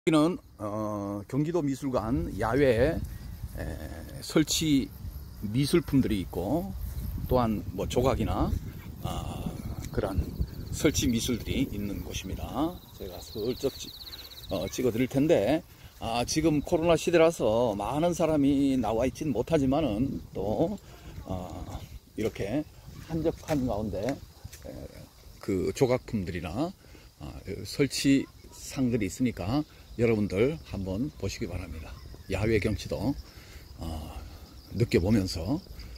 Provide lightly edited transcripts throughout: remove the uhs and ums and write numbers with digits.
여기는 경기도 미술관 야외에 설치 미술품들이 있고, 또한 뭐 조각이나 그런 설치 미술들이 있는 곳입니다. 제가 슬쩍 찍어 드릴 텐데, 지금 코로나 시대라서 많은 사람이 나와 있진 못하지만은 또 이렇게 한적한 가운데 그 조각품들이나 설치 상들이 있으니까 여러분들 한번 보시기 바랍니다. 야외 경치도 느껴보면서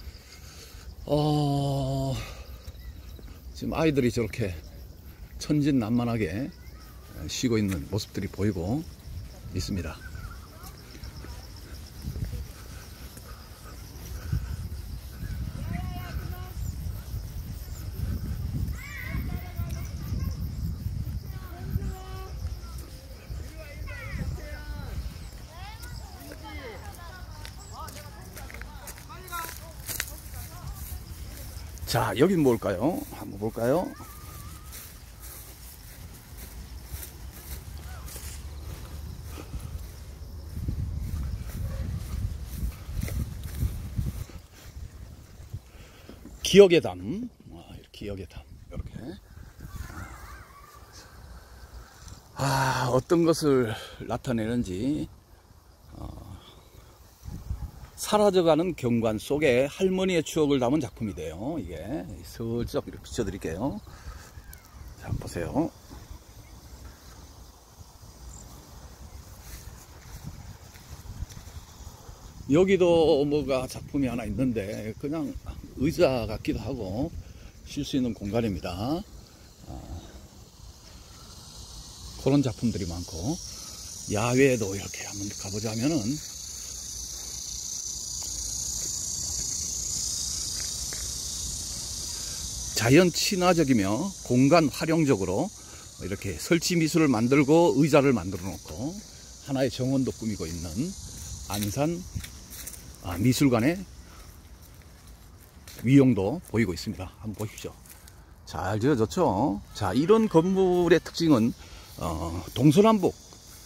지금 아이들이 저렇게 천진난만하게 쉬고 있는 모습들이 보이고 있습니다. 자, 여긴 뭘까요? 한번 볼까요? 기억의 담. 기억의 담. 이렇게. 어떤 것을 나타내는지, 사라져가는 경관 속에 할머니의 추억을 담은 작품이돼요. 이게 슬쩍 이렇게 비춰드릴게요. 자, 보세요. 여기도 뭐가 작품이 하나 있는데 그냥 의자 같기도 하고 쉴 수 있는 공간입니다. 그런 작품들이 많고, 야외에도 이렇게 한번 가보자면은 자연 친화적이며 공간 활용적으로 이렇게 설치 미술을 만들고 의자를 만들어 놓고 하나의 정원도 꾸미고 있는 안산 미술관의 위용도 보이고 있습니다. 한번 보십시오. 잘 지어졌죠? 자, 이런 건물의 특징은 동서남북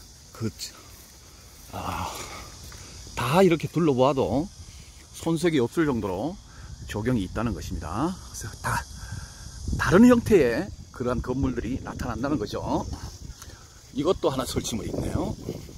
다 이렇게 둘러보아도 손색이 없을 정도로 조경이 있다는 것입니다. 그래서 다른 형태의 그러한 건물들이 나타난다는 거죠. 이것도 하나 설치물이 있네요.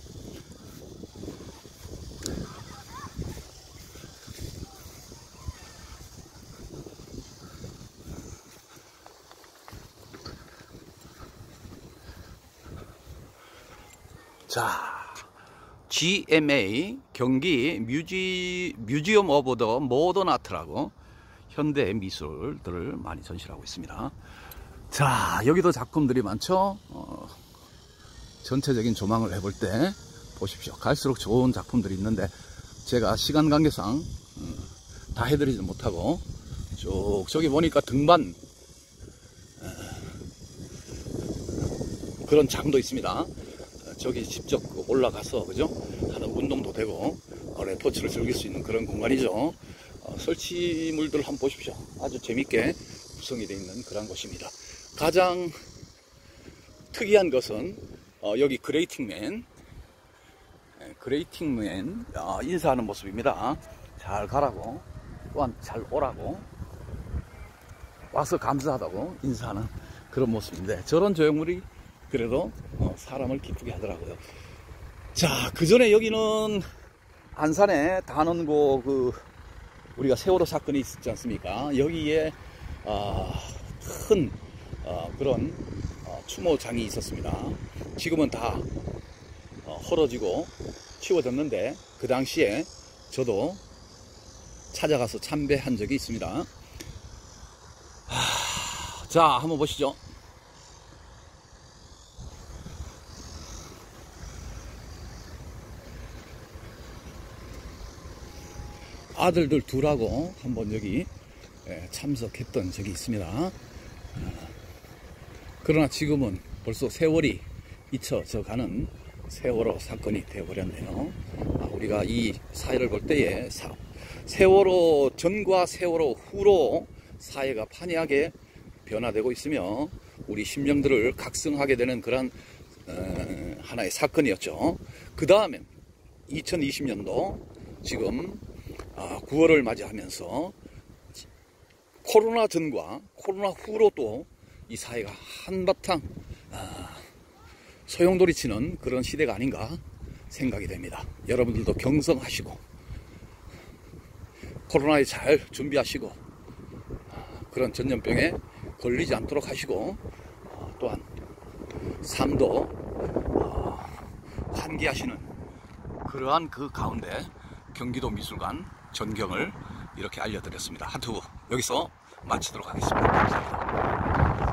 자, GMA 경기 뮤지엄 오브 더 모던 아트라고 현대 미술들을 많이 전시를 하고 있습니다. 자, 여기도 작품들이 많죠. 전체적인 조망을 해볼 때 보십시오. 갈수록 좋은 작품들이 있는데 제가 시간 관계상 다 해드리지 못하고, 쭉 저기 보니까 등반 그런 장도 있습니다. 저기 직접 올라가서 그죠? 하는 운동도 되고 레포츠를 즐길 수 있는 그런 공간이죠. 설치물들 한번 보십시오. 아주 재밌게 구성이 되어 있는 그런 곳입니다. 가장 특이한 것은 여기 그레이팅맨 인사하는 모습입니다. 잘 가라고, 또한 잘 오라고, 와서 감사하다고 인사하는 그런 모습인데, 저런 조형물이 그래도 사람을 기쁘게 하더라고요. 자, 그 전에 여기는 안산에 단원고 우리가 세월호 사건이 있었지 않습니까? 여기에 큰 그런 추모장이 있었습니다. 지금은 다 헐어지고 치워졌는데, 그 당시에 저도 찾아가서 참배한 적이 있습니다. 자, 한번 보시죠. 아들들 둘하고 한번 여기 참석했던 적이 있습니다. 그러나 지금은 벌써 세월이 잊혀져 가는 세월호 사건이 되어버렸네요. 우리가 이 사회를 볼 때에 세월호 전과 세월호 후로 사회가 판이하게 변화되고 있으며 우리 심령들을 각성하게 되는 그런 하나의 사건이었죠. 그 다음엔 2020년도 지금 9월을 맞이하면서 코로나 전과 코로나 후로 또 이 사회가 한바탕 소용돌이치는 그런 시대가 아닌가 생각이 됩니다. 여러분들도 경성하시고 코로나에 잘 준비하시고 그런 전염병에 걸리지 않도록 하시고 또한 삶도 환기하시는 그러한 그 가운데 경기도 미술관 전경을 이렇게 알려드렸습니다. 하트부 여기서 마치도록 하겠습니다. 감사합니다.